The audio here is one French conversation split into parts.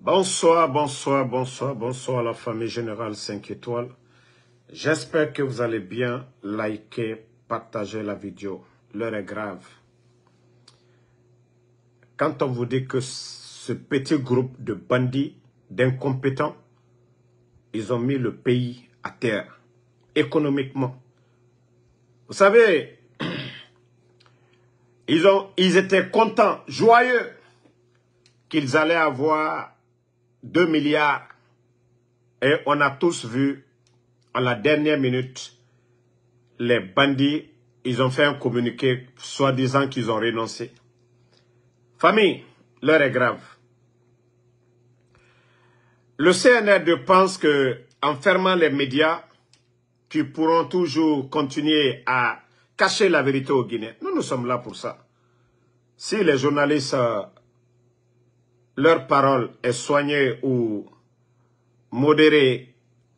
Bonsoir, bonsoir, bonsoir, bonsoir à la famille Générale 5 étoiles. J'espère que vous allez bien. Liker, partager la vidéo. L'heure est grave. Quand on vous dit que ce petit groupe de bandits, d'incompétents, ils ont mis le pays à terre, économiquement. Vous savez, ils étaient contents, joyeux, qu'ils allaient avoir 2 milliards. Et on a tous vu, à la dernière minute, les bandits, ils ont fait un communiqué, soi-disant qu'ils ont renoncé. Famille, l'heure est grave. Le CNRD pense que, en fermant les médias, qui pourront toujours continuer à cacher la vérité aux Guinéens. Nous sommes là pour ça. Si les journalistes, leur parole est soignée ou modérée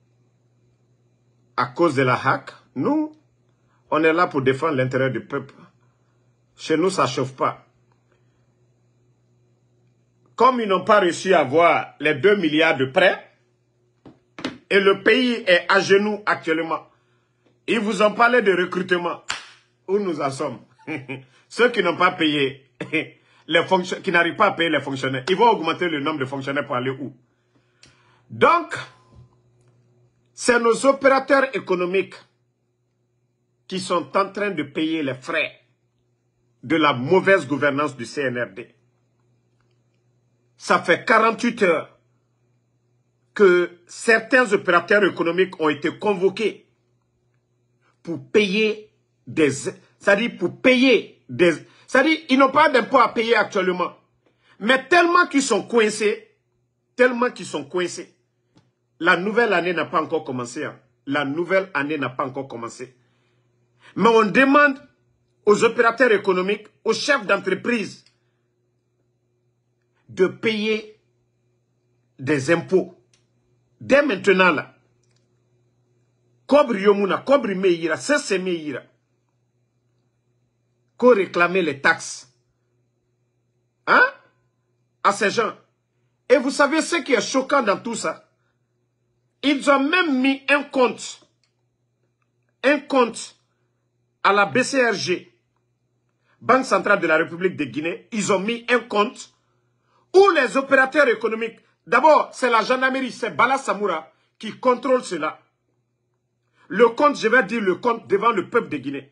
à cause de la hack, nous, on est là pour défendre l'intérêt du peuple. Chez nous, ça ne chauffe pas. Comme ils n'ont pas réussi à avoir les 2 milliards de prêts, et le pays est à genoux actuellement, ils vous ont parlé de recrutement. Où nous en sommes? Ceux qui n'ont pas payé, qui n'arrivent pas à payer les fonctionnaires, ils vont augmenter le nombre de fonctionnaires pour aller où? Donc, c'est nos opérateurs économiques qui sont en train de payer les frais de la mauvaise gouvernance du CNRD. Ça fait 48 heures que certains opérateurs économiques ont été convoqués pour payer des... C'est-à-dire pour payer des... C'est-à-dire ils n'ont pas d'impôts à payer actuellement. Mais tellement qu'ils sont coincés, la nouvelle année n'a pas encore commencé. Hein. La nouvelle année n'a pas encore commencé. Mais on demande aux opérateurs économiques, aux chefs d'entreprise, de payer des impôts. Dès maintenant, là, Kobri Yomuna, Kobri Meira, Sese Meira, qu'on réclamait les taxes. Hein? À ces gens. Et vous savez ce qui est choquant dans tout ça? Ils ont même mis un compte à la BCRG, Banque Centrale de la République de Guinée. Ils ont mis un compte où les opérateurs économiques, d'abord, c'est la gendarmerie, c'est Bala Samoura qui contrôle cela. Le compte, je vais dire le compte devant le peuple de Guinée.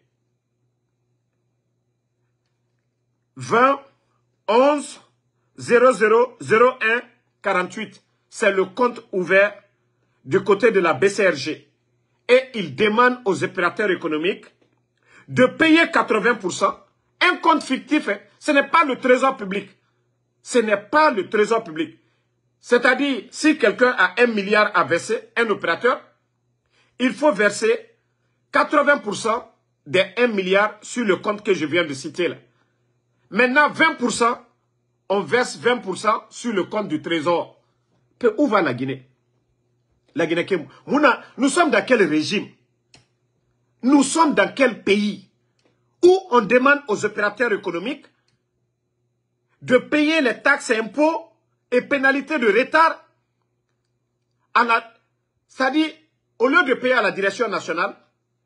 20 11 00 01 48. C'est le compte ouvert du côté de la BCRG. Et il demande aux opérateurs économiques de payer 80%. Un compte fictif, hein, ce n'est pas le trésor public. Ce n'est pas le trésor public. C'est-à-dire, si quelqu'un a 1 milliard à verser, un opérateur, il faut verser 80% des 1 milliard sur le compte que je viens de citer là. Maintenant, 20%, on verse 20% sur le compte du trésor. Où va la Guinée? La Guinée, nous sommes dans quel régime? Nous sommes dans quel pays où on demande aux opérateurs économiques de payer les taxes et impôts et pénalités de retard c'est-à-dire, au lieu de payer à la direction nationale,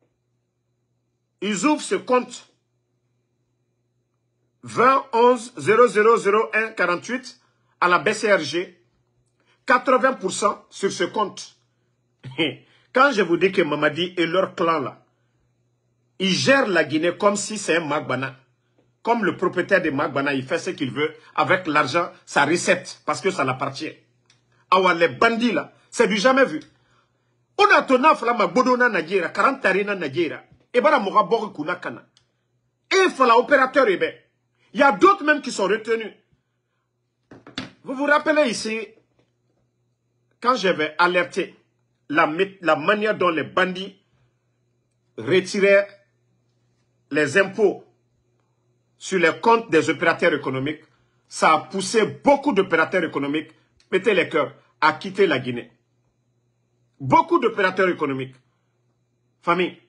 ils ouvrent ce compte 20 11 00 01 48 à la BCRG, 80% sur ce compte. Quand je vous dis que Mamadi et leur clan là, ils gèrent la Guinée comme si c'est un Magbana. Comme le propriétaire de Magbana, il fait ce qu'il veut avec l'argent, sa recette, parce que ça l'appartient. Ah, les bandits là, c'est du jamais vu. On a ton affaire, ma bodona Nigeria, 40 arena Nigeria, et bara moga bori kuna kana. Et il faut l'opérateur, eh ben, il y a d'autres même qui sont retenus. Vous vous rappelez ici, quand j'avais alerté la manière dont les bandits retiraient les impôts sur les comptes des opérateurs économiques, ça a poussé beaucoup d'opérateurs économiques, mettez les cœurs, à quitter la Guinée. Beaucoup d'opérateurs économiques. Famille.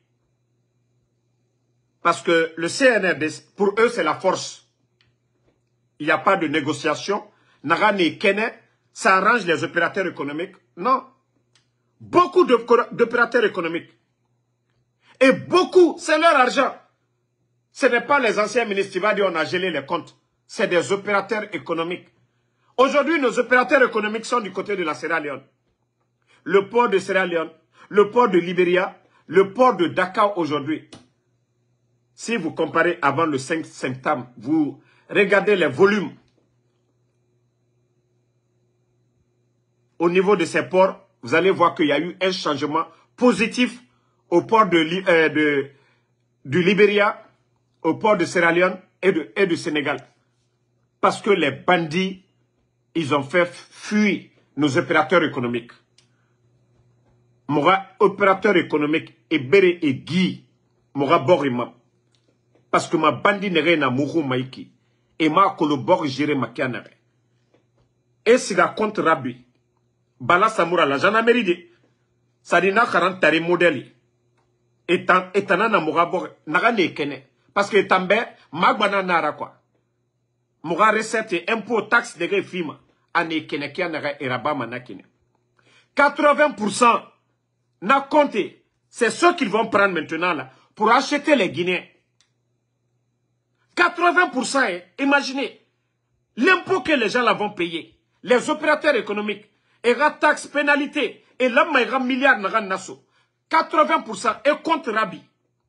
Parce que le CNRD, pour eux, c'est la force. Il n'y a pas de négociation. Nagane Kene, ça arrange les opérateurs économiques. Non. Beaucoup d'opérateurs économiques. Et beaucoup, c'est leur argent. Ce n'est pas les anciens ministres qui vont dire on a gelé les comptes. C'est des opérateurs économiques. Aujourd'hui, nos opérateurs économiques sont du côté de la Sierra Leone. Le port de Sierra Leone, le port de Libéria, le port de Dakar aujourd'hui. Si vous comparez avant le 5 septembre, vous regardez les volumes au niveau de ces ports, vous allez voir qu'il y a eu un changement positif au port du Libéria, au port de Sierra Leone et du Sénégal. Parce que les bandits, ils ont fait fuir nos opérateurs économiques. Mon opérateur économique est Béré et Guy, mon Borima. Parce que ma bandit n'est rien à Mourou Maïki. Et ma kolobor géré ma kianare. Et si la compte Rabi, Bala Samoura, la gendarmerie de Sadina 40 tari modèle. Et tanana Mourabor, n'a ne kene. Parce que tambe, magbana nara quoi. Moura recette et impôt taxe de refima. Ane kene kianare et rabat manakine. 80% n'a compté. C'est ceux qu'ils vont prendre maintenant là pour acheter les Guinéens. 80%, imaginez, l'impôt que les gens là vont payer, les opérateurs économiques, et la taxe, pénalité, et l'homme et milliard n'a nasso. 80% est contre Rabi.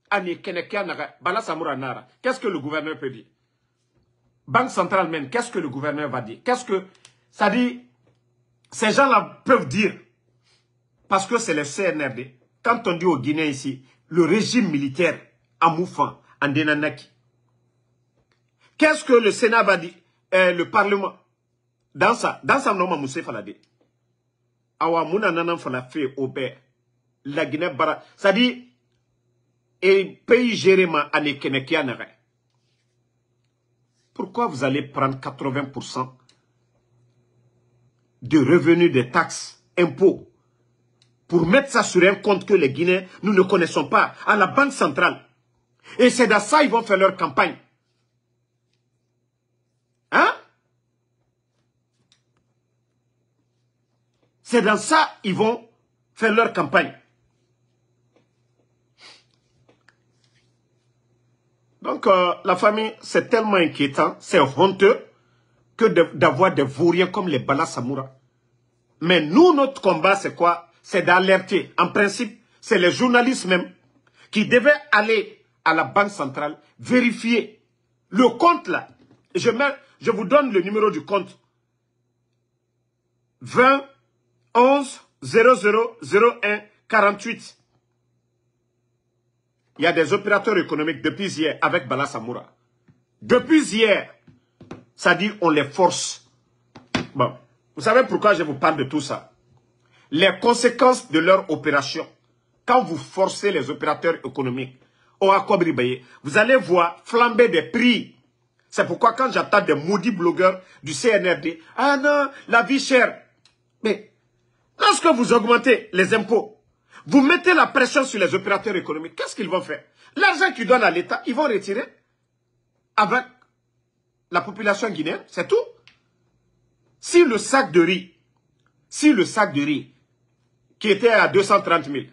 Qu'est-ce que le gouverneur peut dire? Banque centrale même, qu'est-ce que le gouverneur va dire? Qu'est-ce que ça dit? Ces gens-là peuvent dire, parce que c'est le CNRD, quand on dit aux Guinéens ici, le régime militaire à Moufan, en Denanaki. Qu'est-ce que le Sénat va dire, le Parlement? Dans ça, non, Moussé Falade. Awa Mouna Nanan Falafé, Aubert, la Guinée-Bara. Ça dit, et pays géré ma année Kenekianare. Pourquoi vous allez prendre 80% de revenus des taxes, impôts, pour mettre ça sur un compte que les Guinéens, nous ne connaissons pas, à la Banque centrale? Et c'est dans ça qu'ils vont faire leur campagne. Hein? C'est dans ça qu'ils vont faire leur campagne. Donc, la famille, c'est tellement inquiétant, c'est honteux que d'avoir des vauriens comme les Bala Samoura. Mais nous, notre combat, c'est quoi? C'est d'alerter. En principe, c'est les journalistes même qui devaient aller à la Banque centrale, vérifier le compte là. Je vous donne le numéro du compte. 20 11 00 01 48. Il y a des opérateurs économiques depuis hier avec Bala Samoura. Depuis hier, ça dit on les force. Bon, vous savez pourquoi je vous parle de tout ça? Les conséquences de leur opération, quand vous forcez les opérateurs économiques, vous allez voir flamber des prix. C'est pourquoi quand j'attends des maudits blogueurs du CNRD, ah non, la vie chère. Mais lorsque vous augmentez les impôts, vous mettez la pression sur les opérateurs économiques, qu'est-ce qu'ils vont faire? L'argent qu'ils donnent à l'État, ils vont retirer avec la population guinéenne, c'est tout. Si le sac de riz, qui était à 230 000,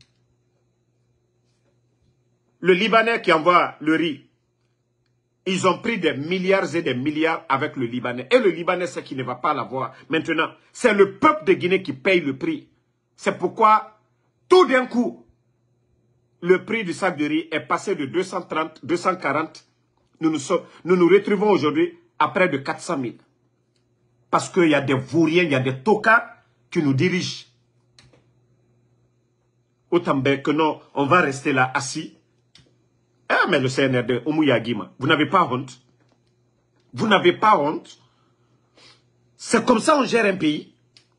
le Libanais qui envoie le riz, ils ont pris des milliards et des milliards avec le Libanais. Et le Libanais, c'est qu'il ne va pas l'avoir. Maintenant, c'est le peuple de Guinée qui paye le prix. C'est pourquoi, tout d'un coup, le prix du sac de riz est passé de 230, 240. Nous nous retrouvons aujourd'hui à près de 400 000. Parce qu'il y a des vauriens, il y a des tokas qui nous dirigent. Autant que non, on va rester là assis. Ah, mais le CNRD, Oumouya-Guima, vous n'avez pas honte? Vous n'avez pas honte? C'est comme ça on gère un pays?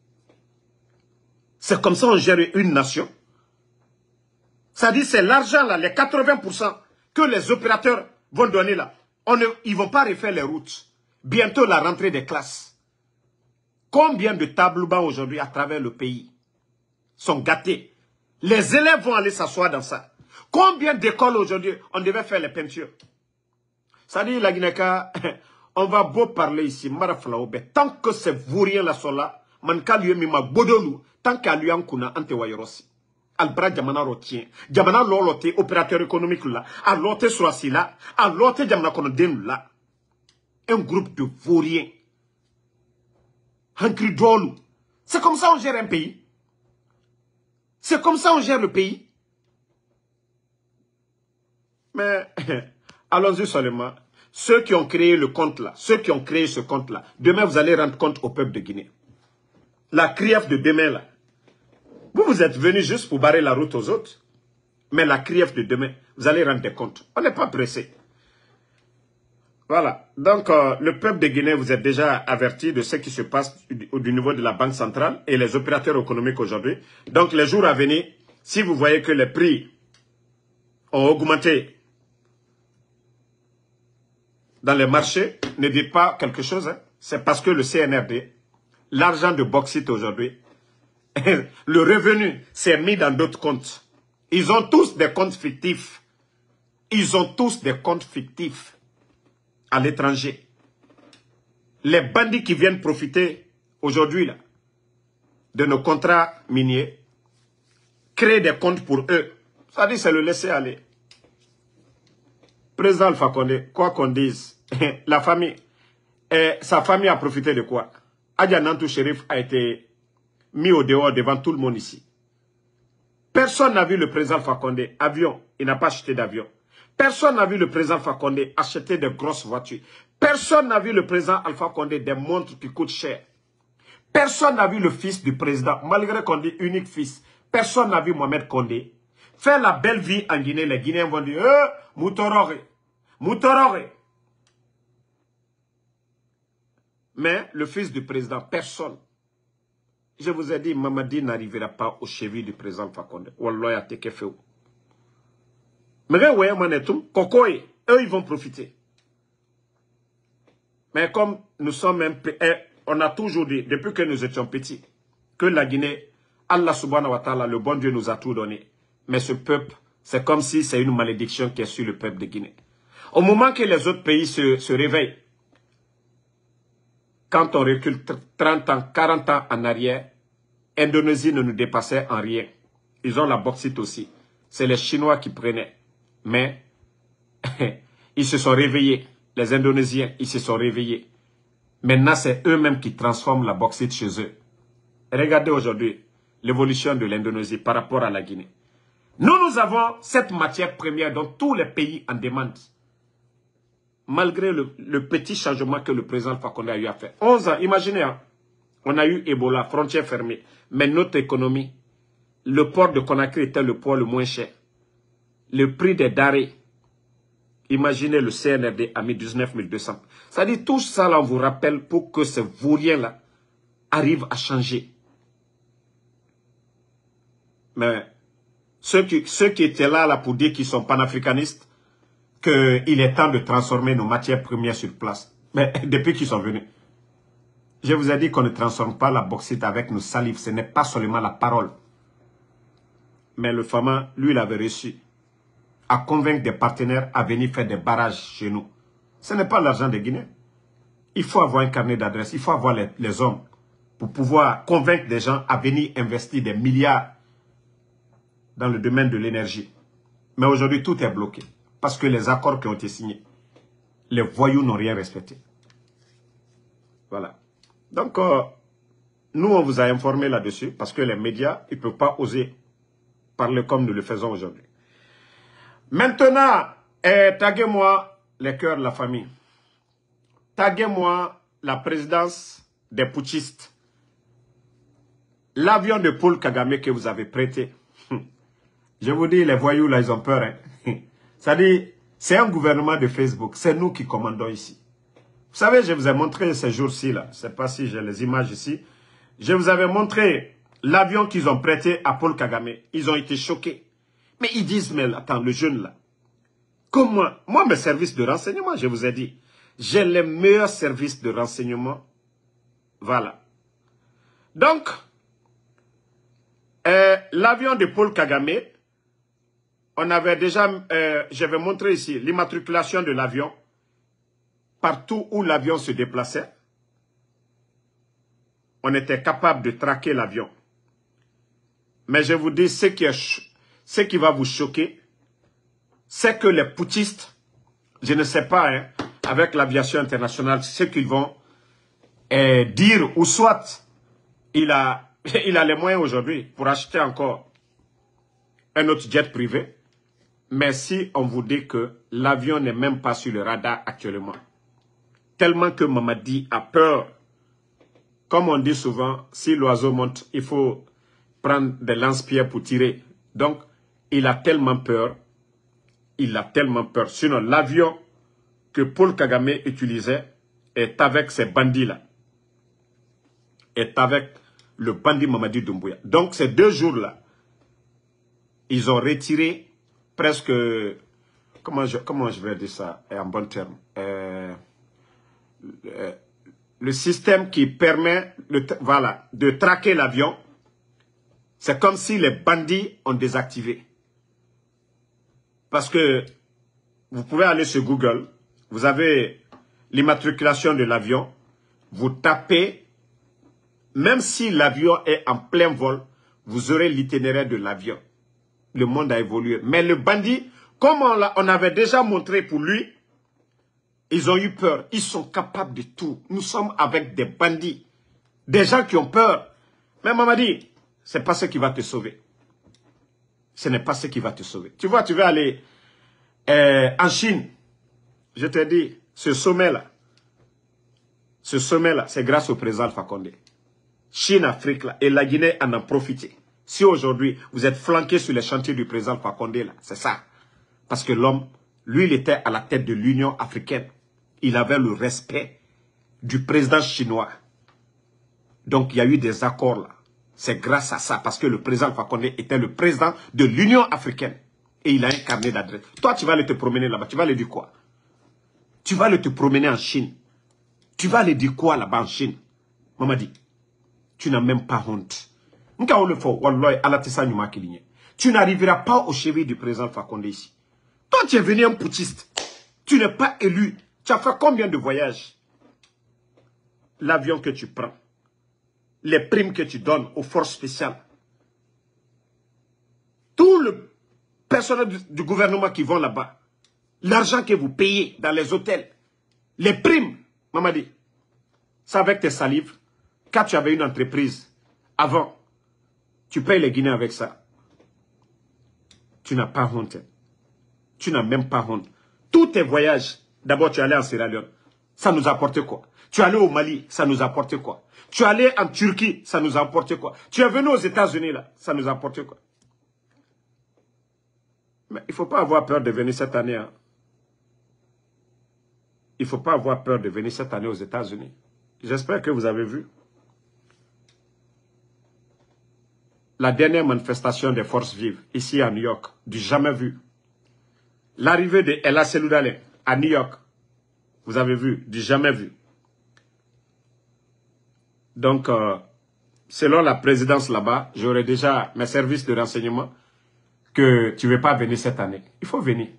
C'est comme ça on gère une nation? Ça dit, c'est l'argent là, les 80% que les opérateurs vont donner là. Ils ne vont pas refaire les routes. Bientôt la rentrée des classes. Combien de tableaux bancs aujourd'hui à travers le pays sont gâtés? Les élèves vont aller s'asseoir dans ça. Combien d'écoles aujourd'hui on devait faire les peintures? Ça dit, la Guinée, on va beau parler ici, tant que ces vauriens là sont là, man ka lui mi ma bodolu tant qu'à lui en kuna ante wayrosi albra jamana rotien jamana lolote opérateur économique là a loté sur là a loté jamana kono den là un groupe de vauriens hankri dolu. C'est comme ça on gère un pays. C'est comme ça on gère le pays. Mais allons-y seulement. Ceux qui ont créé le compte là, ceux qui ont créé ce compte là, demain vous allez rendre compte au peuple de Guinée. La CRIEF de demain là, vous êtes venus juste pour barrer la route aux autres. Mais la CRIEF de demain, vous allez rendre compte. On n'est pas pressé. Voilà. Donc, le peuple de Guinée, vous êtes déjà averti de ce qui se passe du niveau de la Banque centrale et les opérateurs économiques aujourd'hui. Donc, les jours à venir, si vous voyez que les prix ont augmenté dans les marchés, ne dites pas quelque chose. Hein. C'est parce que le CNRD, l'argent de bauxite aujourd'hui, le revenu s'est mis dans d'autres comptes. Ils ont tous des comptes fictifs. Ils ont tous des comptes fictifs à l'étranger. Les bandits qui viennent profiter aujourd'hui de nos contrats miniers, créent des comptes pour eux. Ça dit, c'est le laisser aller. Président Alpha Condé, quoi qu'on dise, la famille, sa famille a profité de quoi? Adja Nantou Chérif a été mis au dehors devant tout le monde ici. Personne n'a vu le président Alpha Condé, avion, il n'a pas acheté d'avion. Personne n'a vu le président Alpha Condé acheter de grosses voitures. Personne n'a vu le président Alpha Condé des montres qui coûtent cher. Personne n'a vu le fils du président, malgré qu'on dit unique fils. Personne n'a vu Mohamed Condé faire la belle vie en Guinée. Les Guinéens vont dire, Moutorore, Moutorore. Mais le fils du président, personne. Je vous ai dit, Mamadi n'arrivera pas aux chevilles du président Alpha Condé. Wallah, teke feu. Mais eux, ils vont profiter. Mais comme nous sommes on a toujours dit, depuis que nous étions petits, que la Guinée, Allah subhanahu wa ta'ala, le bon Dieu nous a tout donné. Mais ce peuple, c'est comme si c'est une malédiction qui est sur le peuple de Guinée. Au moment que les autres pays se réveillent, quand on recule 30 ans, 40 ans en arrière, Indonésie ne nous dépassait en rien. Ils ont la bauxite aussi. C'est les Chinois qui prenaient. Mais ils se sont réveillés. Les Indonésiens, ils se sont réveillés. Maintenant, c'est eux-mêmes qui transforment la bauxite chez eux. Regardez aujourd'hui l'évolution de l'Indonésie par rapport à la Guinée. Nous avons cette matière première dont tous les pays en demandent. Malgré le petit changement que le président Alpha Condé a eu à faire. 11 ans, imaginez, hein, on a eu Ebola, frontières fermées. Mais notre économie, le port de Conakry était le port le moins cher. Le prix des denrées, imaginez le CNRD a mis 19 200. Ça dit tout ça là, on vous rappelle pour que ces vauriens-là arrivent à changer. Mais ceux qui étaient là pour dire qu'ils sont panafricanistes, qu'il est temps de transformer nos matières premières sur place. Mais depuis qu'ils sont venus, je vous ai dit qu'on ne transforme pas la bauxite avec nos salives. Ce n'est pas seulement la parole. Mais le Fama, lui, il avait réussi à convaincre des partenaires à venir faire des barrages chez nous. Ce n'est pas l'argent des Guinéens. Il faut avoir un carnet d'adresse. Il faut avoir les hommes pour pouvoir convaincre des gens à venir investir des milliards dans le domaine de l'énergie. Mais aujourd'hui, tout est bloqué. Parce que les accords qui ont été signés, les voyous n'ont rien respecté. Voilà. Donc, nous, on vous a informé là-dessus parce que les médias, ils ne peuvent pas oser parler comme nous le faisons aujourd'hui. Maintenant, taguez-moi les cœurs de la famille. Taguez-moi la présidence des putschistes. L'avion de Paul Kagame que vous avez prêté. Je vous dis, les voyous, là, ils ont peur. Hein. Ça dit, c'est un gouvernement de Facebook. C'est nous qui commandons ici. Vous savez, je vous ai montré ces jours-ci, là. Je ne sais pas si j'ai les images ici. Je vous avais montré l'avion qu'ils ont prêté à Paul Kagame. Ils ont été choqués. Mais ils disent, mais attends, le jeune là. Comme moi, mes services de renseignement, je vous ai dit, j'ai les meilleurs services de renseignement. Voilà. Donc, l'avion de Paul Kagame, on avait déjà, je vais montrer ici, l'immatriculation de l'avion, partout où l'avion se déplaçait. on était capable de traquer l'avion. Mais je vous dis, ce qui va vous choquer, c'est que les putschistes, je ne sais pas, hein, avec l'aviation internationale, ce qu'ils vont dire, ou soit il a les moyens aujourd'hui pour acheter encore un autre jet privé. Mais si on vous dit que l'avion n'est même pas sur le radar actuellement, tellement que Mamadi a peur, comme on dit souvent, si l'oiseau monte, il faut prendre des lance-pierres pour tirer. Donc, il a tellement peur, Sinon, l'avion que Paul Kagame utilisait est avec ces bandits-là, est avec le bandit Mamadi Doumbouya. Donc, ces 2 jours-là, ils ont retiré presque, comment je vais dire ça en bon terme, le système qui permet de traquer l'avion, c'est comme si les bandits ont désactivé. Parce que vous pouvez aller sur Google, vous avez l'immatriculation de l'avion, vous tapez, même si l'avion est en plein vol, vous aurez l'itinéraire de l'avion. Le monde a évolué. Mais le bandit, comme on avait déjà montré pour lui, ils ont eu peur. Ils sont capables de tout. Nous sommes avec des bandits. Des gens qui ont peur. Mais Mamadi, ce n'est pas ce qui va te sauver. Ce n'est pas ce qui va te sauver. Tu vois, tu vas aller en Chine. Je te dis, ce sommet-là, c'est grâce au président Alpha Condé. Chine, Afrique, là, et la Guinée en a profité. Si aujourd'hui, vous êtes flanqués sur les chantiers du président Alpha Condé, là, c'est ça. Parce que l'homme, lui, il était à la tête de l'Union africaine. Il avait le respect du président chinois. Donc, il y a eu des accords là. C'est grâce à ça, parce que le président Alpha Condé était le président de l'Union africaine. Et il a un carnet d'adresse. Toi, tu vas aller te promener là-bas. Tu vas aller dire quoi? Tu vas aller te promener en Chine. Tu vas aller dire quoi là-bas en Chine? Mamadi, tu n'as même pas honte. Tu n'arriveras pas au chevet du président Alpha Condé ici. Toi, tu es venu un putschiste. Tu n'es pas élu. Tu as fait combien de voyages? L'avion que tu prends, les primes que tu donnes aux forces spéciales, tout le personnel du gouvernement qui vont là-bas, l'argent que vous payez dans les hôtels, les primes, Mamadi, c'est avec tes salives. Quand tu avais une entreprise, avant, tu payes les Guinéens avec ça. Tu n'as pas honte. Tu n'as même pas honte. Tous tes voyages, d'abord tu es allé en Sierra Leone, ça nous a apporté quoi? Tu es allé au Mali, ça nous a apporté quoi? Tu es allé en Turquie, ça nous a apporté quoi? Tu es venu aux États-Unis là, ça nous a apporté quoi? Mais il ne faut pas avoir peur de venir cette année. Hein. Il ne faut pas avoir peur de venir cette année aux États-Unis. J'espère que vous avez vu. La dernière manifestation des forces vives, ici à New York, du jamais vu. L'arrivée de Ella Seloudalé à New York, vous avez vu, du jamais vu. Donc, selon la présidence là-bas, j'aurais déjà mes services de renseignement que tu ne veux pas venir cette année. Il faut venir.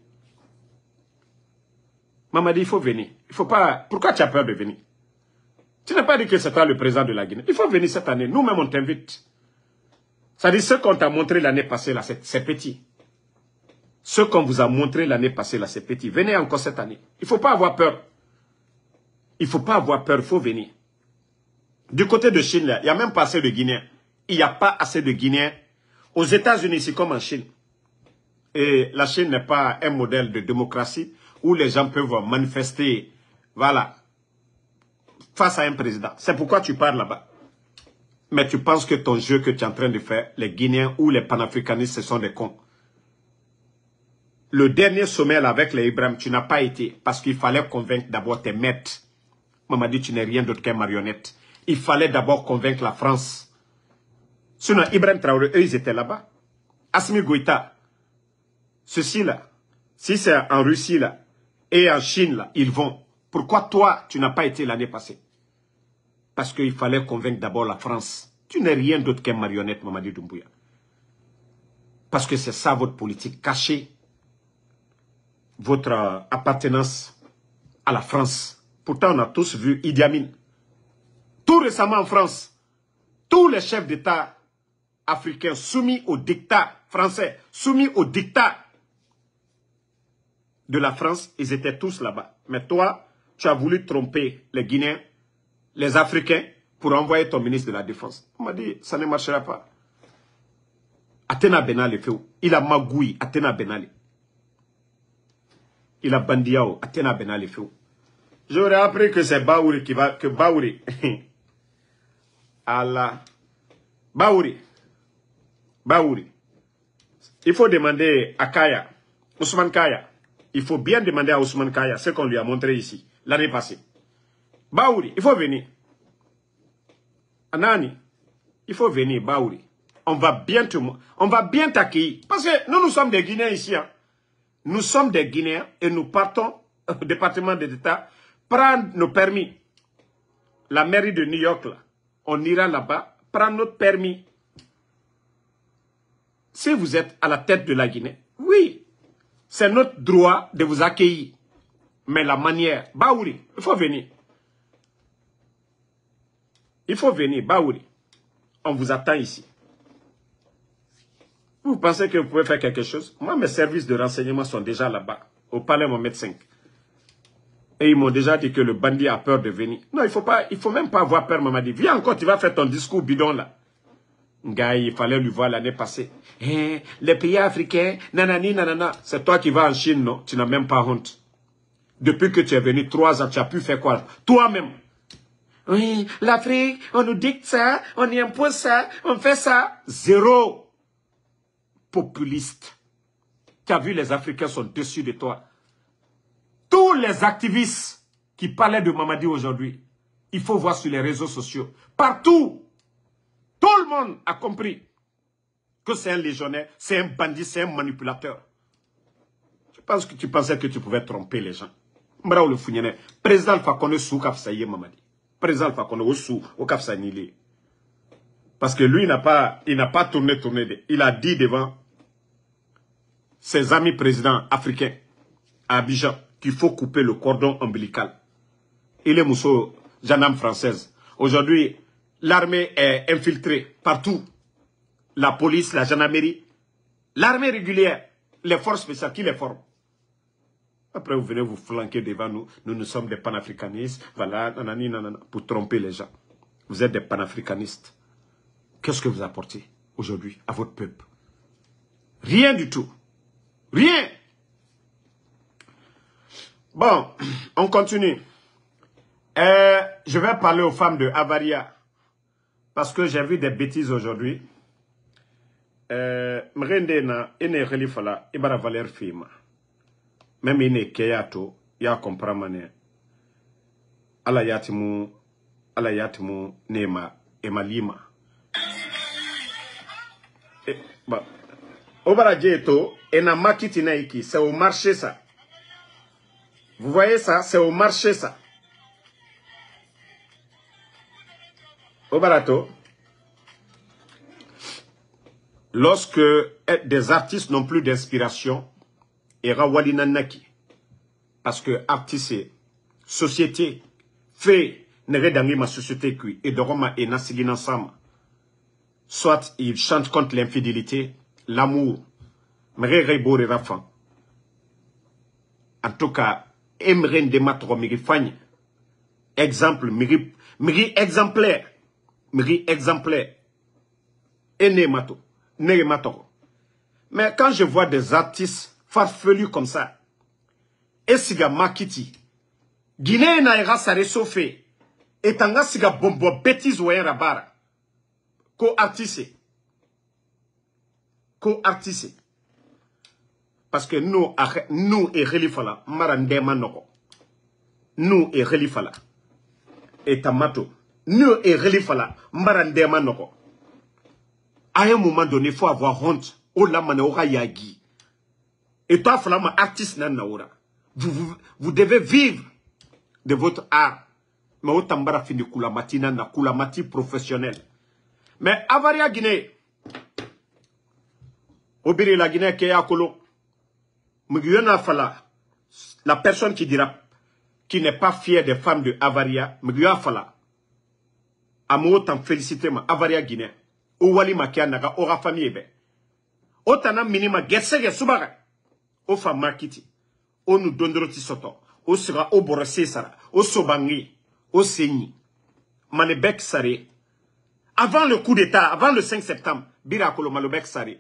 Maman dit, il faut venir. Il faut pas... Pourquoi tu as peur de venir? Tu n'as pas dit que c'est toi le président de la Guinée. Il faut venir cette année. Nous-mêmes, on t'invite. Ça dit, ce qu'on t'a montré l'année passée, là, c'est petit. Ce qu'on vous a montré l'année passée, là, c'est petit. Venez encore cette année. Il ne faut pas avoir peur. Il ne faut pas avoir peur, il faut venir. Du côté de Chine, là, il n'y a même pas assez de Guinéens. Il n'y a pas assez de Guinéens. Aux États-Unis, c'est comme en Chine. Et la Chine n'est pas un modèle de démocratie où les gens peuvent manifester, voilà, face à un président. C'est pourquoi tu pars là-bas. Mais tu penses que ton jeu que tu es en train de faire, les Guinéens ou les panafricanistes, ce sont des cons. Le dernier sommet là, avec les Ibrahim, tu n'as pas été parce qu'il fallait convaincre d'abord tes maîtres. Maman dit, tu n'es rien d'autre qu'un marionnette. Il fallait d'abord convaincre la France. Sinon, Ibrahim Traoré, eux, ils étaient là-bas. Assimi Goïta, ceci là, si c'est en Russie là, et en Chine là, ils vont. Pourquoi toi, tu n'as pas été l'année passée? Parce qu'il fallait convaincre d'abord la France. Tu n'es rien d'autre qu'un marionnette, Mamadi Doumbouya. Parce que c'est ça votre politique, cacher votre appartenance à la France. Pourtant, on a tous vu Idi Amin. Tout récemment en France, Tous les chefs d'État africains soumis au dictat français, soumis au dictat de la France, ils étaient tous là-bas. Mais toi, tu as voulu tromper les Guinéens, les Africains, pour envoyer ton ministre de la Défense. On m'a dit, ça ne marchera pas. Atena Benali fait où? Il a magouille, Atena Benali. Il a bandiao, Atena Benali fait où? J'aurais appris que c'est Baouri qui va, que Baouri. Allah. Baouri. Baouri. Il faut demander à Kaya, Ousmane Kaya. Il faut bien demander à Ousmane Kaya ce qu'on lui a montré ici, l'année passée. Baouri, il faut venir. Anani, il faut venir, Baouri. On va bien t'accueillir. Parce que nous sommes des Guinéens ici. Hein. Nous sommes des Guinéens et nous partons au département d'État prendre nos permis. La mairie de New York, là, on ira là-bas, prendre notre permis. Si vous êtes à la tête de la Guinée, oui, c'est notre droit de vous accueillir. Mais la manière, Baouri, il faut venir. Il faut venir, Baouri. On vous attend ici. Vous pensez que vous pouvez faire quelque chose? Moi, mes services de renseignement sont déjà là-bas, au palais Mohamed V. Et ils m'ont déjà dit que le bandit a peur de venir. Non, il faut même pas avoir peur, Mamadi. Viens encore, tu vas faire ton discours bidon là. Gars, il fallait lui voir l'année passée. Les pays africains, nanani, nanana. C'est toi qui vas en Chine, non? Tu n'as même pas honte. Depuis que tu es venu 3 ans, tu as pu faire quoi? Toi-même. Oui, l'Afrique, on nous dicte ça, on y impose ça, on fait ça. Zéro. Populiste. Tu as vu, les Africains sont dessus de toi. Tous les activistes qui parlaient de Mamadi aujourd'hui, il faut voir sur les réseaux sociaux. Partout, tout le monde a compris que c'est un légionnaire, c'est un bandit, c'est un manipulateur. Je pense que tu pensais que tu pouvais tromper les gens. Mbrao le Founyane, président Alpha Condé sous Kafsaye Mamadi. Président Alpha Condé sous au Kafsanili. Parce que lui, il n'a pas tourné. Il a dit devant ses amis présidents africains à Abidjan qu'il faut couper le cordon ombilical. Il est Mousso, gendarme française. Aujourd'hui, l'armée est infiltrée partout. La police, la gendarmerie, l'armée régulière, les forces spéciales, qui les forment? Après, vous venez vous flanquer devant nous. Nous sommes des panafricanistes. Voilà, nanani, nanana, pour tromper les gens. Vous êtes des panafricanistes. Qu'est-ce que vous apportez aujourd'hui à votre peuple? Rien du tout. Rien. Bon, on continue. Je vais parler aux femmes de Avaria. Parce que j'ai vu des bêtises aujourd'hui. Mrendena, ene relifala, ibara valer fima. Même ine keyato, ya kompramane. Ala yatimu nema, emalima. Bon. Obara Djeto, ena makiti naiki, c'est au marché ça. Vous voyez ça, c'est au marché ça. Obarato, lorsque des artistes n'ont plus d'inspiration, et Rawalina Naki, parce que artiste, société, fait, n'est dans ma société qui, et de Roma et Nasigin ensemble, soit ils chantent contre l'infidélité, l'amour, en tout cas, Emren de Matro Mirifagne, exemple, Miri exemplaire, Ene Mato, Nere Mato. Mais quand je vois des artistes farfelus comme ça, Esiga Makiti, Guinée na sa réchauffé, et tanga siga bombo bêtise ou rabara, co-artiste. Parce que nous et Relifala, Marandema Noko. Nous et Relifala. Et Tamato. Nous et Relifala, Marandema Noko. À un moment donné, il faut avoir honte. Ola Maneora Yagi. Et toi, Falama, artiste Nanaora. Vous devez vivre de votre art. Mais au Tambara fini Koulamati Nana, Koulamati professionnel. Mais Avaria Guinée. Obiri la Guinée Keya Kolo. Muguyona Fala, la personne qui dira, qui n'est pas fière des femmes de Avaria, Muguyona Fala. Amo autant félicité ma avaria Guinée. O wali makia naga ora famille be. O tana minima getsege subara. O fa makiti. O nous dondroti soto. O sera o borosé sara. O sobangi. O segni. Malebek sare. Avant le coup d'état, avant le 5 septembre, Birakolo Malebek sare.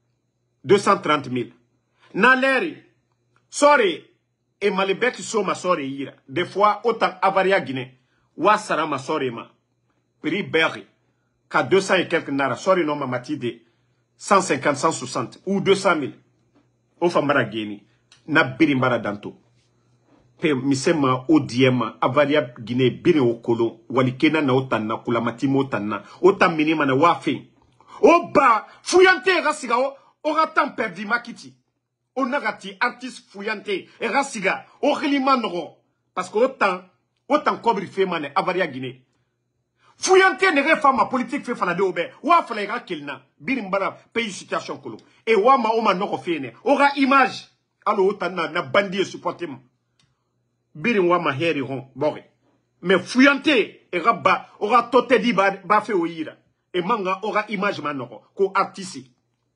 230 000. Naleri. Sorry. Et Malebek soma sorry yira. Des fois, autant avaria Guinée. Wa sara ma sorry ma. Prix Berry. Qu'à 200 et quelques nara. Sorry non ma matide. 150, 160. Ou 200 000. O famara Guinée. Na birimbara danto. Pe misema o diema avaria Guinée bire o kolo. Walikena na otanna. Kulamati mo otanna. Otan minima na wafe. O ba. Fuyante rasiga o. Ora temps perdu makiti. On a gati artiste fuyante et rasiga au reliman noro parce que autant cobri fait mané avaria Guinée fuyante ne réforme politique fait fanade obe wa fala ira kelna birimbara pays situation kolo et wa ma oma noro fene aura image allo autant na bandit supporter birim wa ma heri ron boré mais fuyante et rabba aura toté di ba fait oira et manga aura image manoro ko artiste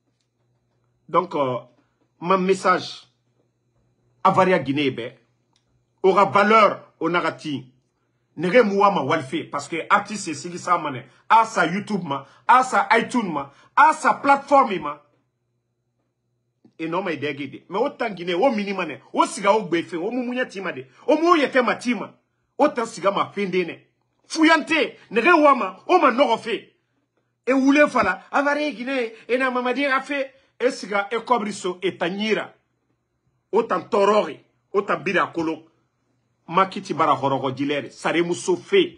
donc mon message avaria Guinée aura valeur au narratif. Nere mouama walfe parce que artiste c'est ça mané à sa YouTube ma à sa iTunes ma à sa plateforme ma et non mais dégédé mais autant Guinée au minimane au siga au befe au mumunya tima de au mouyete ma tima autant siga ma fendene fuyante nere wama o ma norofe et oule fala avaria Guinée et na mamadi a fait et siga e kobriso et tanyira autant torori autant bira kolo makiti bara horogo dilere saremu sofe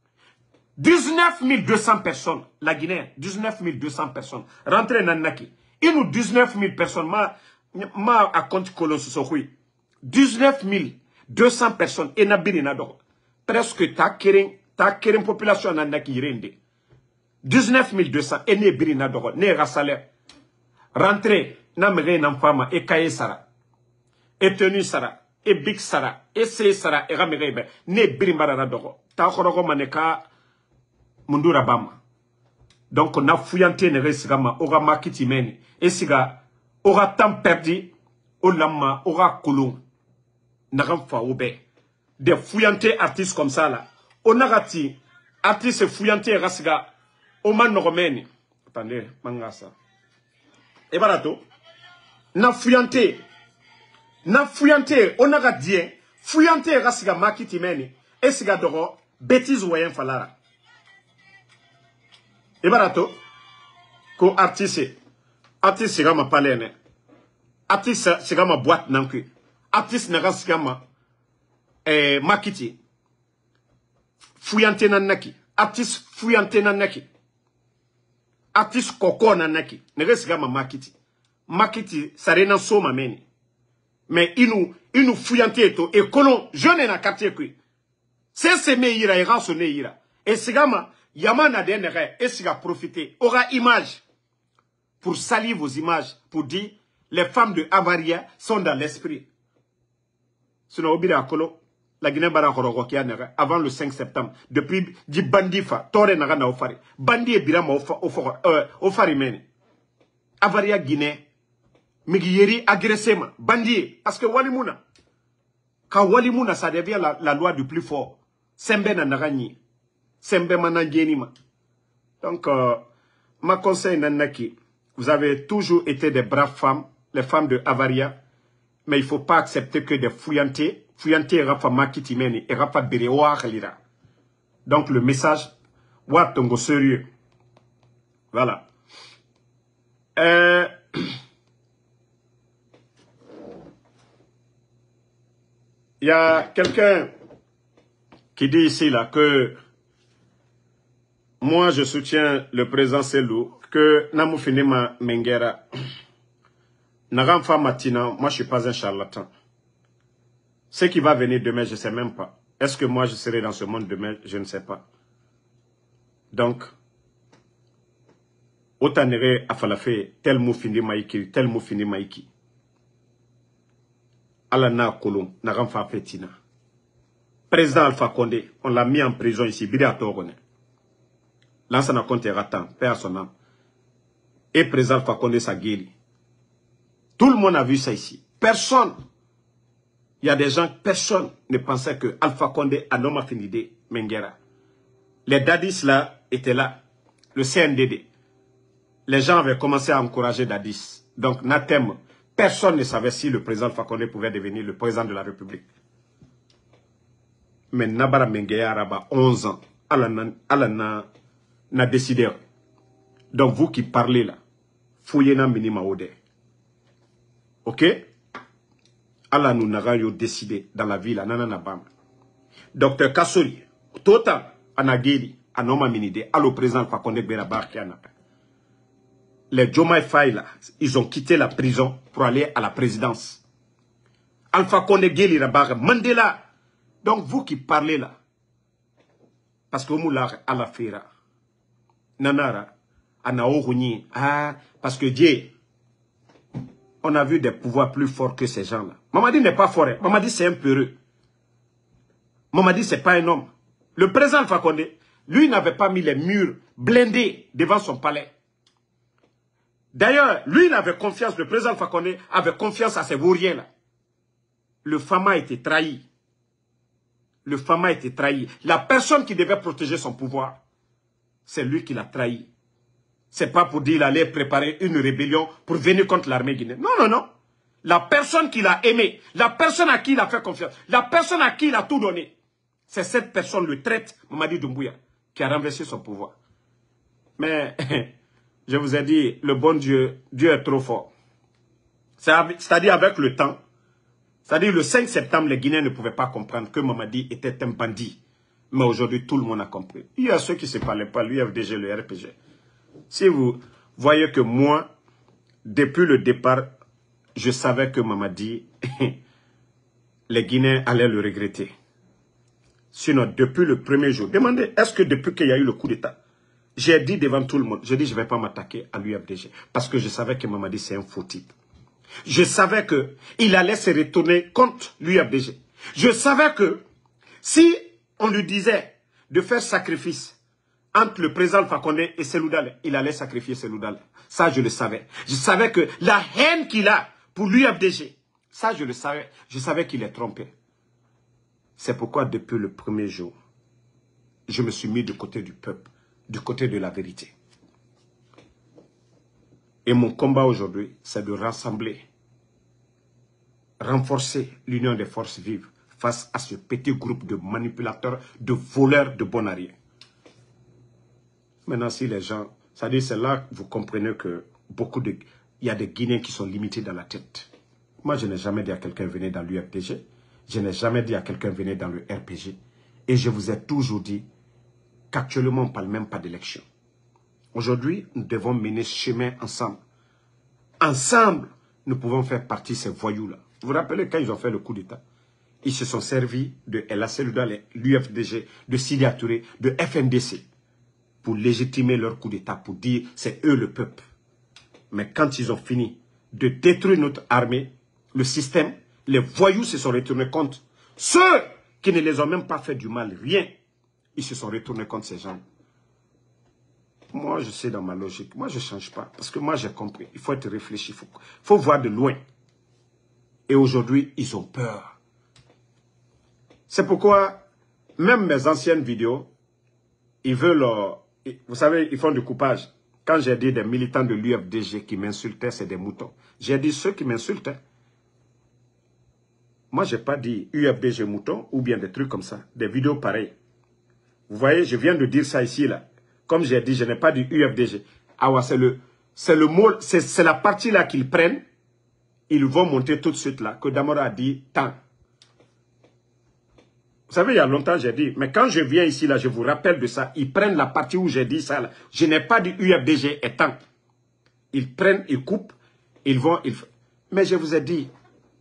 19 200 personnes la Guinée 19 200 personnes rentrez nanaki et nous 19 000 personnes ma a compte kolon so 19 200 personnes et na birina do presque ta keren population nanaki yirende 19 200 et ne birina do ne rasalaire rentrez na mege na fama e kaye sara et tenu sara et big sara et se sara et ramegebe ne birimbara na dogo ta khorogo maneka mundura bama donc na fuyante ne resigama ora makiti meni et siga ora temps perdu o lama ora kulung na ramfa obe des fuyante artistes comme ça là on agati artiste fuyante rasiga o man romeni attendez mangasa et barato na fuyante on a dit fuyante rasiga makiti meni et siga doro bêtise wayen falara e barato ko artiste siga ma palene artiste siga ma boîte nanku artiste na rasiga ma makiti fuyante nanaki artiste fuyante nanaki artiste koko nanaki ne resiga ma makiti sarena soma meni mais il nous fuyante to et colon jeune na quartier qui c'est meira et ransonne ira et sigama yamana denere et siga profiter aura image pour salir vos images pour dire les femmes de Avaria sont dans l'esprit sinon obira kolo la Guinée bara horogo ki anere avant le 5 septembre depuis di bandifa tore naga na ofari bandi e birama ofari meni Avaria Guinée Migiyeri agressema, bandit, parce que Walimuna, quand Walimuna, ça devient la loi du plus fort. Sembe na nagani, sembe manangenima. Donc, ma conseil nanaki, vous avez toujours été des braves femmes, les femmes de Avaria, mais il ne faut pas accepter que des fuyante rafa makitimeni et rafa berewa khalira. Donc, le message, watongo sérieux. Voilà. Il y a quelqu'un qui dit ici là que moi je soutiens le président Selou, que Namou Finima Mengera, Naramfa Matina, moi je suis pas un charlatan. Ce qui va venir demain, je ne sais même pas. Est-ce que moi je serai dans ce monde demain? Je ne sais pas. Donc, autanere afalafe, tel mot fini maïki, tel mot fini maïki. Alana Kolom, Naramfa Fetina. Président Alpha Condé, on l'a mis en prison ici, Bida Torone. Lansana Conté Ratan, père à son âme. Et président Fakonde Sageli. Tout le monde a vu ça ici. Personne. Il y a des gens, personne ne pensait que Alpha Condé a non affinité Menguera. Les dadis là étaient là. Le CNDD. Les gens avaient commencé à encourager Dadis. Donc, Natem, personne ne savait si le président Alpha Condé pouvait devenir le président de la République. Mais Nabara Menguera Araba, 11 ans, Allah n'a décidé. Donc, vous qui parlez là, fouillez na minima ode. Ok? Allah nous n'a rien décidé dans la ville, nanana bam. Docteur Kassori, total, anageli, anoma minide, allo président Fakonde Berabar Kiana. Les Jomai Faye là, ils ont quitté la prison pour aller à la présidence. Alpha Condé Geli Rabar, Mandela. Donc vous qui parlez là, parce que vous l'avez à la fera, nanara, anaouni, parce que Dieu, on a vu des pouvoirs plus forts que ces gens-là. Mamadi n'est pas fort. Mamadi, c'est un peureux. Mamadi, c'est pas un homme. Le président Alpha Condé, lui, n'avait pas mis les murs blindés devant son palais. D'ailleurs, lui, il avait confiance, le président Alpha Condé avait confiance à ces vauriens-là. Le Fama a été trahi. Le Fama a été trahi. La personne qui devait protéger son pouvoir, c'est lui qui l'a trahi. C'est pas pour dire qu'il allait préparer une rébellion pour venir contre l'armée guinéenne. Non, non, non. La personne qui l'a aimé, la personne à qui il a fait confiance, la personne à qui il a tout donné, c'est cette personne, le traître, Mamadi Doumbouya, qui a renversé son pouvoir. Mais, je vous ai dit, le bon Dieu, Dieu est trop fort. C'est-à-dire avec le temps, c'est-à-dire le 5 septembre, les Guinéens ne pouvaient pas comprendre que Mamadi était un bandit. Mais aujourd'hui, tout le monde a compris. Il y a ceux qui ne se parlaient pas, l'UFDG, le RPG. Si vous voyez que moi, depuis le départ, je savais que Mamadi, les Guinéens allaient le regretter. Sinon, depuis le premier jour, demandez, est-ce que depuis qu'il y a eu le coup d'État, j'ai dit devant tout le monde, je dis je ne vais pas m'attaquer à l'UFDG, parce que je savais que Mamadi c'est un faux type. Je savais qu'il allait se retourner contre l'UFDG. Je savais que si on lui disait de faire sacrifice entre le président Fakonde et Seloudal, il allait sacrifier Seloudal. Ça, je le savais. Je savais que la haine qu'il a pour l'UFDG, ça, je le savais. Je savais qu'il est trompé. C'est pourquoi, depuis le premier jour, je me suis mis du côté du peuple, du côté de la vérité. Et mon combat aujourd'hui, c'est de rassembler, renforcer l'union des forces vives face à ce petit groupe de manipulateurs, de voleurs de Bonarien. Maintenant, si les gens, c'est-à-dire c'est là que vous comprenez que il y a des Guinéens qui sont limités dans la tête. Moi, je n'ai jamais dit à quelqu'un venez dans l'UFDG. Je n'ai jamais dit à quelqu'un venez dans le RPG. Et je vous ai toujours dit qu'actuellement, on ne parle même pas d'élection. Aujourd'hui, nous devons mener ce chemin ensemble. Ensemble, nous pouvons faire partie de ces voyous-là. Vous vous rappelez quand ils ont fait le coup d'État? Ils se sont servis de LAC, l'UFDG, de Sidi Touré, de FNDC pour légitimer leur coup d'État, pour dire c'est eux le peuple. Mais quand ils ont fini de détruire notre armée, le système, les voyous se sont retournés contre ceux qui ne les ont même pas fait du mal, rien. Ils se sont retournés contre ces gens. Moi, je sais dans ma logique. Moi, je ne change pas. Parce que moi, j'ai compris. Il faut être réfléchi. Il faut voir de loin. Et aujourd'hui, ils ont peur. C'est pourquoi, même mes anciennes vidéos, ils veulent... vous savez, ils font du coupage. Quand j'ai dit des militants de l'UFDG qui m'insultaient, c'est des moutons. J'ai dit ceux qui m'insultaient. Moi, je n'ai pas dit UFDG mouton ou bien des trucs comme ça. Des vidéos pareilles. Vous voyez, je viens de dire ça ici, là. Comme j'ai dit, je n'ai pas dit UFDG. Ah ouais, c'est le mot, c'est la partie là qu'ils prennent. Ils vont monter tout de suite là, que Damara a dit tant. Vous savez, il y a longtemps, j'ai dit, mais quand je viens ici, là, je vous rappelle de ça. Ils prennent la partie où j'ai dit ça, là. Je n'ai pas dit UFDG et tant. Ils prennent, ils coupent, ils vont, Mais je vous ai dit,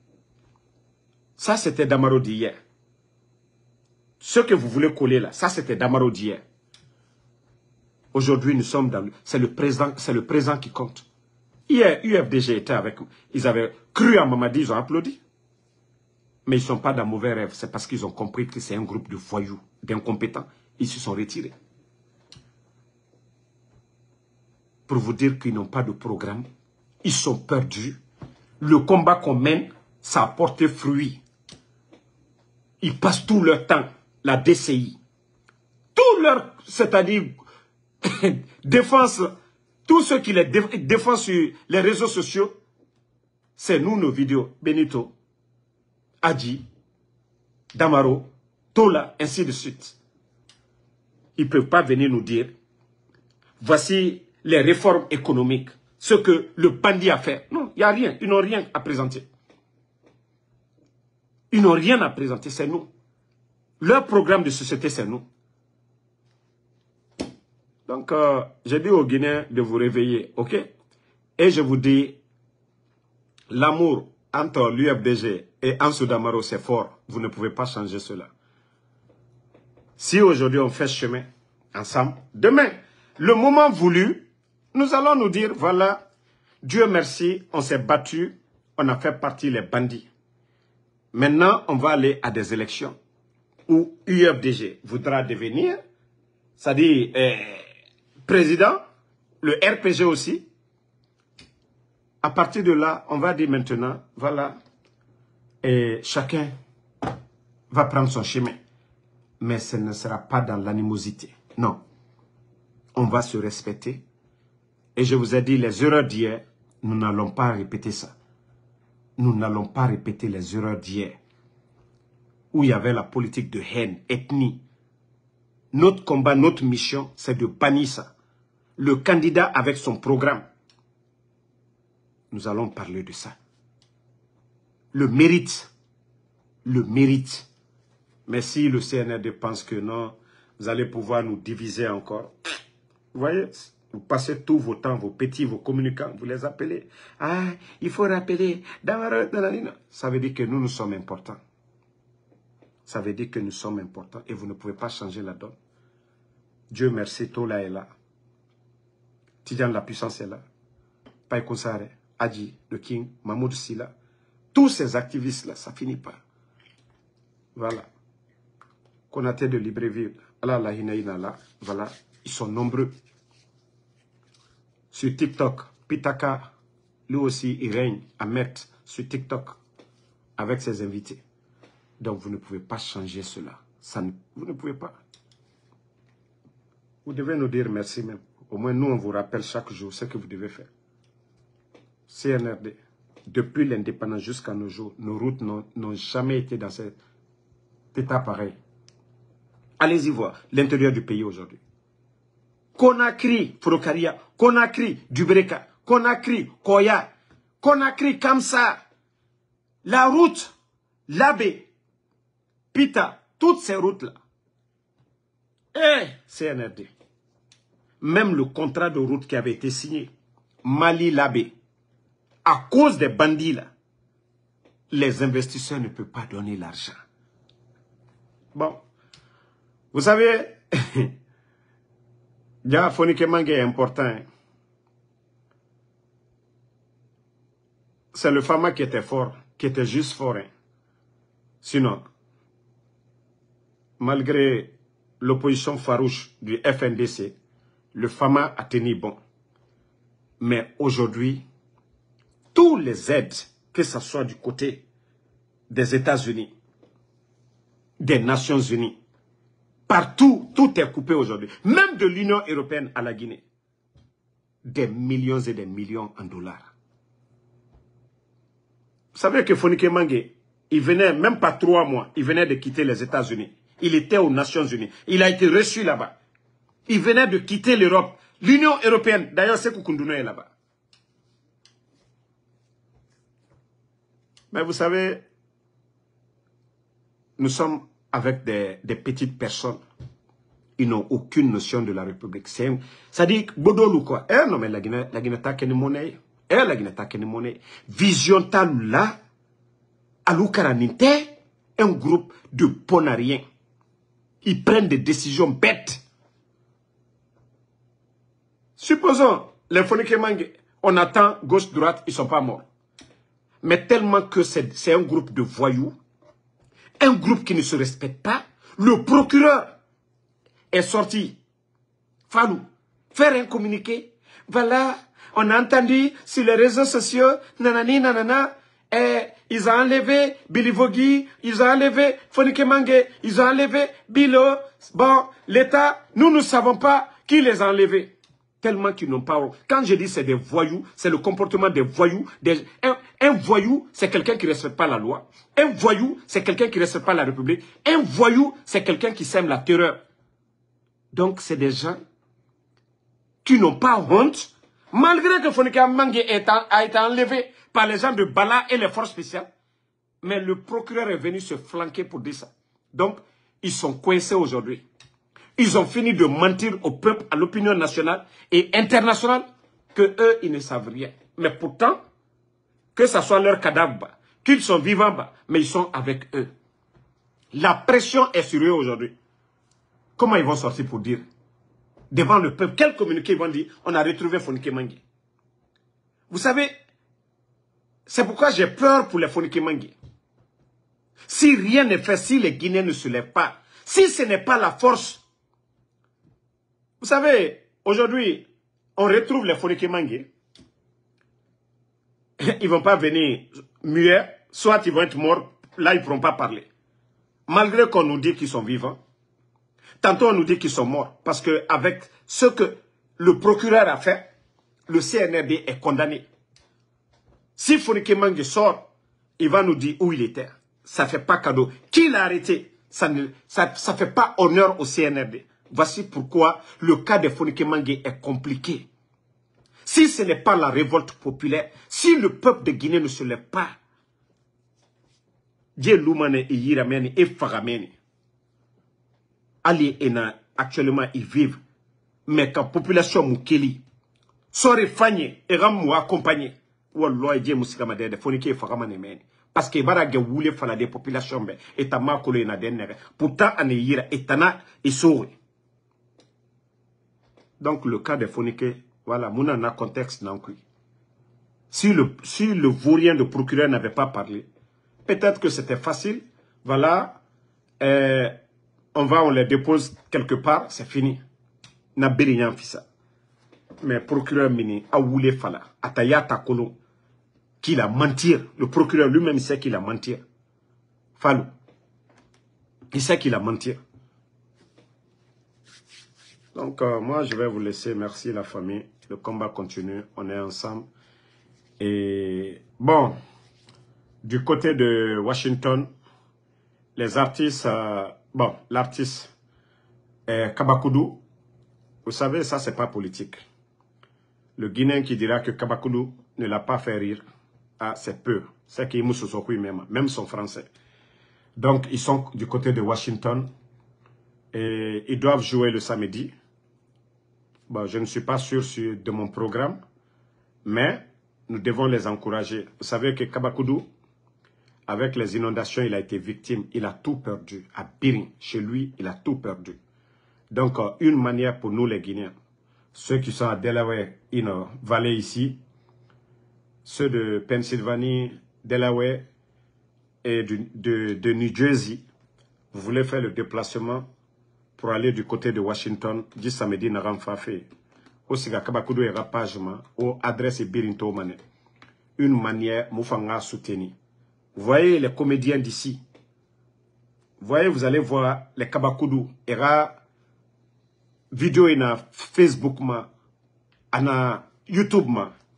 ça c'était Damaro d'hier. Ce que vous voulez coller là, ça c'était Damaro d'hier. Aujourd'hui, nous sommes dans... C'est le président qui compte. Hier, UFDG était avec... Ils avaient cru à Mamadi, ils ont applaudi. Mais ils ne sont pas dans mauvais rêve. C'est parce qu'ils ont compris que c'est un groupe de voyous, d'incompétents. Ils se sont retirés. pour vous dire qu'ils n'ont pas de programme. Ils sont perdus. Le combat qu'on mène, ça a porté fruit. Ils passent tout leur temps, la DCI. Tout leur, c'est-à-dire, défense, tous ceux qui les défendent sur les réseaux sociaux, c'est nous nos vidéos. Benito, Adji, Damaro, Tola, ainsi de suite. Ils ne peuvent pas venir nous dire, voici les réformes économiques, ce que le bandit a fait. Non, il n'y a rien, ils n'ont rien à présenter. Ils n'ont rien à présenter, c'est nous. Leur programme de société, c'est nous. Donc, j'ai dit aux Guinéens de vous réveiller, ok? Et je vous dis, l'amour entre l'UFDG et Ansou Damaro, c'est fort. Vous ne pouvez pas changer cela. Si aujourd'hui on fait ce chemin ensemble, demain, le moment voulu, nous allons nous dire, voilà, Dieu merci, on s'est battu, on a fait partie les bandits. Maintenant, on va aller à des élections où UFDG voudra devenir, c'est-à-dire président, le RPG aussi. À partir de là, on va dire maintenant, voilà, et chacun va prendre son chemin. Mais ce ne sera pas dans l'animosité. Non. On va se respecter. Et je vous ai dit, les erreurs d'hier, nous n'allons pas répéter ça. Nous n'allons pas répéter les erreurs d'hier. Où il y avait la politique de haine, ethnie. Notre combat, notre mission, c'est de bannir ça. Le candidat avec son programme. Nous allons parler de ça. Le mérite. Le mérite. Mais si le CNRD pense que non, vous allez pouvoir nous diviser encore. Vous voyez, vous passez tous vos temps, vos petits, vos communicants, vous les appelez. Ah, il faut rappeler. Ça veut dire que nous sommes importants. Ça veut dire que nous sommes importants et vous ne pouvez pas changer la donne. Dieu merci, Tola est là. Tidjan la puissance est là. Paye Konsare, Adji, le King, Mahmoud Silla. Tous ces activistes-là, ça finit pas. Voilà. Konaté de Libreville, Allah la hinaïna là, voilà, ils sont nombreux. Sur TikTok, Pitaka, lui aussi, il règne à mettre sur TikTok avec ses invités. Donc vous ne pouvez pas changer cela. Vous ne pouvez pas. Vous devez nous dire merci même. Au moins nous, on vous rappelle chaque jour ce que vous devez faire. CNRD, depuis l'indépendance jusqu'à nos jours, nos routes n'ont jamais été dans cet état pareil. Allez-y voir l'intérieur du pays aujourd'hui. Conakry, Forokaria, Conakry, Dubreka, Conakry, Koya, Conakry, Kamsa, la route, Labé, Pita, toutes ces routes-là. CNRD. Même le contrat de route qui avait été signé, Mali-Labé, à cause des bandits là, les investisseurs ne peuvent pas donner l'argent. Bon. Vous savez, Dia Fonikemangue est important. C'est le Fama qui était fort, qui était juste fort. Sinon, malgré l'opposition farouche du FNDC, le Fama a tenu bon. Mais aujourd'hui, tous les aides, que ce soit du côté des États-Unis, des Nations Unies, partout, tout est coupé aujourd'hui. Même de l'Union européenne à la Guinée. Des millions et des millions en dollars. Vous savez que Fonike Mangue, il venait même pas 3 mois, il venait de quitter les États-Unis. Il était aux Nations Unies. Il a été reçu là-bas. Il venait de quitter l'Europe. L'Union européenne, d'ailleurs, c'est Koukoundounou est là-bas. Mais vous savez, nous sommes avec des petites personnes. Ils n'ont aucune notion de la République. C'est-à-dire, Bodolou quoi. Non, mais la Guinée ta keni monnaie. La Guinée ta keni monnaie. Vision talula, alou karaninte, un groupe de ponariens. Ils prennent des décisions bêtes. Supposons, les Fonikemangue, on attend gauche-droite, ils ne sont pas morts. Mais tellement que c'est un groupe de voyous, un groupe qui ne se respecte pas, le procureur est sorti, Fallou, faire un communiqué, voilà, on a entendu sur les réseaux sociaux, nanani, nanana, ils ont enlevé Billy Vogui, ils ont enlevé Fonike Mange, ils ont enlevé Bilo. Bon, l'État, nous ne savons pas qui les a enlevés. Tellement qu'ils n'ont pas... Quand je dis c'est des voyous, c'est le comportement des voyous. Un voyou, c'est quelqu'un qui ne respecte pas la loi. Un voyou, c'est quelqu'un qui ne respecte pas la République. Un voyou, c'est quelqu'un qui sème la terreur. Donc, c'est des gens qui n'ont pas honte, malgré que Fonike Mange a été enlevé par les gens de Bala et les forces spéciales. Mais le procureur est venu se flanquer pour dire ça. Donc, ils sont coincés aujourd'hui. Ils ont fini de mentir au peuple, à l'opinion nationale et internationale, que eux, ils ne savent rien. Mais pourtant, que ce soit leur cadavre, qu'ils sont vivants, mais ils sont avec eux. La pression est sur eux aujourd'hui. Comment ils vont sortir pour dire devant le peuple, quel communiqué ils vont dire, on a retrouvé Fonike Mange. Vous savez, c'est pourquoi j'ai peur pour les Fonike Mange. Si rien n'est fait, si les Guinéens ne se lèvent pas, si ce n'est pas la force. Vous savez, aujourd'hui, on retrouve les Fonike Mange. Ils ne vont pas venir muets, soit ils vont être morts, là ils ne pourront pas parler. Malgré qu'on nous dit qu'ils sont vivants, tantôt on nous dit qu'ils sont morts. Parce qu'avec ce que le procureur a fait, le CNRD est condamné. Si Fonike Mange sort, il va nous dire où il était. Ça ne fait pas cadeau. Qui l'a arrêté? Ça ne fait pas honneur au CNRD. Voici pourquoi le cas de Fonike Mange est compliqué. Si ce n'est pas la révolte populaire, si le peuple de Guinée ne se lève pas, Dieu Loumane et Yirameni et Farameni, Ali Ena, actuellement ils vivent, mais quand la population Moukeli, Sore Fagné et Ramou accompagné, Wallah Dieu Moussikama de Fonike et Faramani, parce que Barage voulait faire des populations, et Tamakolo et Naden, pourtant on est Yira et Tana et Sore. Donc le cas de Fonike, voilà, mon a contexte non plus. Si le vaurien de procureur n'avait pas parlé, peut-être que c'était facile. Voilà, on les dépose quelque part, c'est fini. N'a rien fait ça. Mais procureur mini a voulu fala, atayata kolo, qu'il a mentir. Le procureur lui-même sait qu'il a mentir. Falou, il sait qu'il a mentir. Donc, moi, je vais vous laisser. Merci, la famille. Le combat continue. On est ensemble. Et bon, du côté de Washington, les artistes... bon, l'artiste Kabakoudou, vous savez, ça, c'est pas politique. Le Guinéen qui dira que Kabakoudou ne l'a pas fait rire, ah, c'est peu. C'est qu'il m'a même son français. Donc, ils sont du côté de Washington. Et ils doivent jouer le samedi. Bon, je ne suis pas sûr de mon programme, mais nous devons les encourager. Vous savez que Kabakoudou, avec les inondations, il a été victime. Il a tout perdu. À Birin, chez lui, il a tout perdu. Donc, une manière pour nous les Guinéens, ceux qui sont à Delaware, Valley ici, ceux de Pennsylvanie, Delaware et de New Jersey, vous voulez faire le déplacement pour aller du côté de Washington, du samedi, n'a pas fait. Aussi, Kabakoudou et rapagement, ou adresse Birinto Mane. Une manière, Moufanga soutenir. Vous voyez les comédiens d'ici. Vous voyez, vous allez voir les Kabakoudou. Il y aura vidéo na Facebook, na YouTube.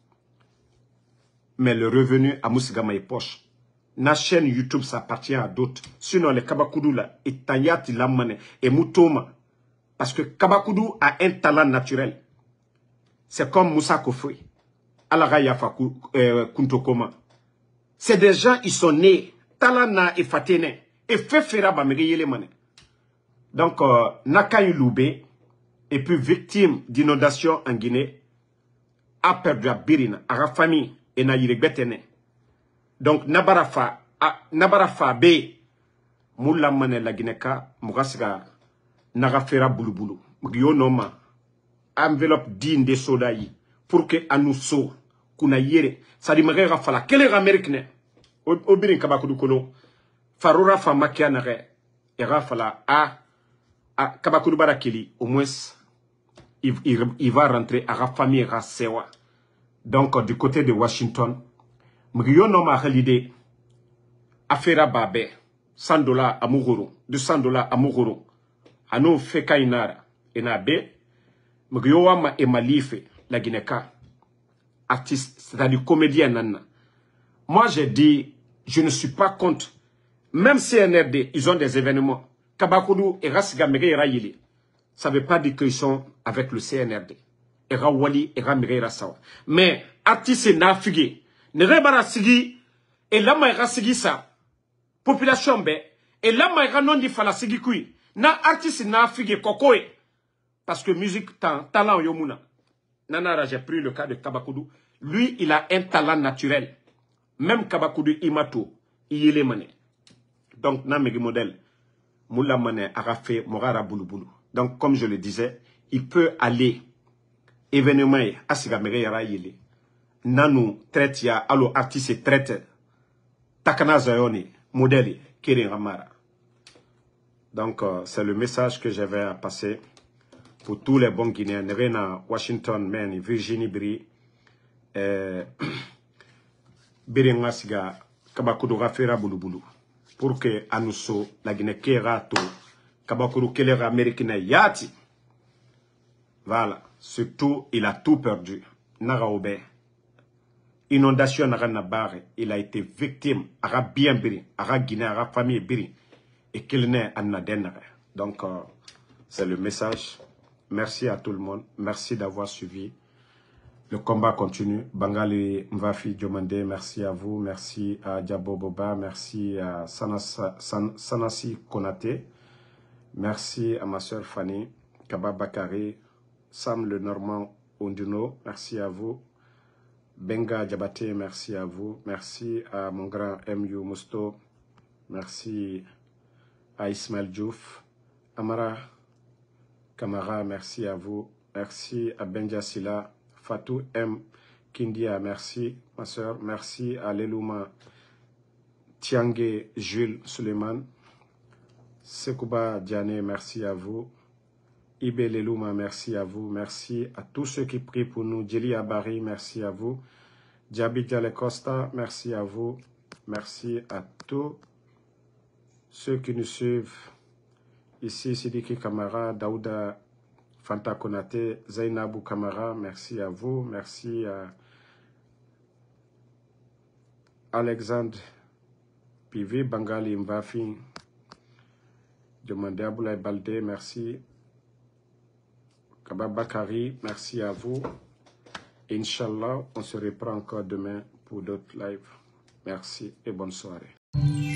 Mais le revenu à Moussigama est poche. Na chaîne YouTube, ça appartient à d'autres. Sinon, les Kabakoudou, là, et Tanyati Lamane, et Moutoma. Parce que Kabakoudou a un talent naturel. C'est comme Moussa Kofri, Alaraya Kuntokoma. C'est des gens, ils sont nés, talana et fatene, et fefera bamegeyele mane. Donc, Nakayu Loubé, et puis victime d'inondation en Guinée, a perdu à Birina, à la famille, et na yiregbetene. Donc, Nabarafa B, Moula mane la Guineka, Mourasga, Nagafera Boulouboulou, Mugionoma, enveloppe digne des sodaïs, pour que Anousso, kuna yere, ça dit mère rafala, quel est l'américain? Obirin Kabakoudou Kono, Faroura Famakia Nare, et rafala, Kabakoudou Barakeli, au moins, il va rentrer à la famille Rassewa. Donc, du côté de Washington, Mriyono ma halide affaire Babé, $100 à Muguru, $200 à Muguru, à nous fait Kainara, et Nabe, Mriyoama et Malife, la Guinéka, artiste, c'est-à-dire comédien Nana. Moi, j'ai dit, je ne suis pas contre, même CNRD, ils ont des événements. Kabakoudou et Rassiga Mereira Yili, ça ne veut pas dire qu'ils sont avec le CNRD. Et Rawali et Ramirera Sawa. Mais, artiste n'a figé. Ne rebara sigi, et là, ma sigi ça. Population be, et là, ma non di fala sigi kui. Na artiste n'a figé kokoe. Parce que musique, talent yomuna. Nanara, j'ai pris le cas de Kabakoudou. Lui, il a un talent naturel. Même Kabakoudou Imato, il est mané. Donc, na megi modèle. Moula mané a fait Morara Boulouboulou. Donc, comme je le disais, il peut aller événement asiga mege yara yele nanu traite ya allo artiste traite takana zayoni modèle kiri ramara. Donc c'est le message que j'avais à passer pour tous les bons Guinéens Nevena Washington men Virginie Bri Biringa siga Kabakoudou rafera Boulouboulou pour que anuso la Guinée kerato Kabakoudou kelera américaine yati. Voilà. Surtout, il a tout perdu. Naraoube. Inondation Naranabare. Il a été victime. Ara bien biri. Ara Guinée, ara famille biri. Et qu'il n'est en Nadenare. Donc, c'est le message. Merci à tout le monde. Merci d'avoir suivi. Le combat continue. Bangali Mvafi Diomande, merci à vous. Merci à Diabo Boba. Merci à Sanasi Konate. Merci à ma soeur Fanny. Kaba Bakari. Sam le Normand Ondino, merci à vous. Benga Diabaté, merci à vous. Merci à mon grand M.U. Mousto. Merci à Ismaël Diouf. Amara Kamara, merci à vous. Merci à Benja Silla. Fatou M. Kindia, merci, ma soeur. Merci à Lelouma Tiangue Jules Suleiman. Sekouba Diane, merci à vous. Ibe Lelouma, merci à vous. Merci à tous ceux qui prient pour nous. Djeli Abari, merci à vous. Djabi Diale Costa, merci à vous. Merci à tous ceux qui nous suivent. Ici, Sidiki Kamara, Daouda Fanta Konate, Zainabou Kamara, merci à vous. Merci à Alexandre Pivi, Bangali Mvafi, Demandé Aboulaye Baldé, merci. Kaba Bakari, merci à vous. Inch'Allah, on se reprend encore demain pour d'autres lives. Merci et bonne soirée.